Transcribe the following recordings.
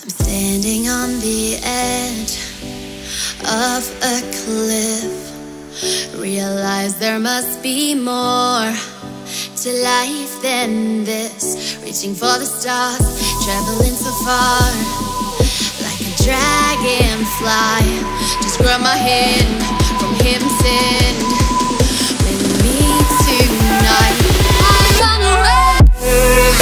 I'm standing on the edge of a cliff. Realize there must be more to life than this. Reaching for the stars, traveling so far, like a dragonfly. Just grab my hand from heaven's end. With me tonight, I run away.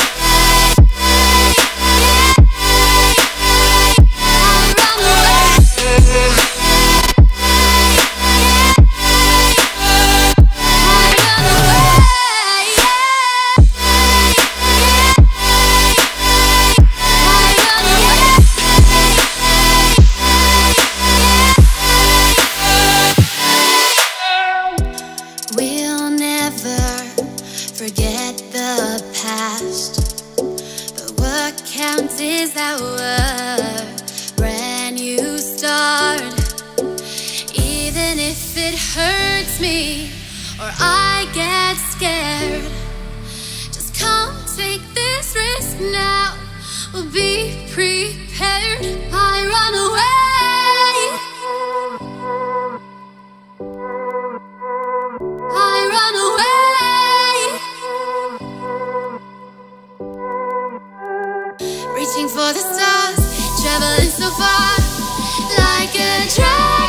Reaching for the stars, traveling so far, like a dragon.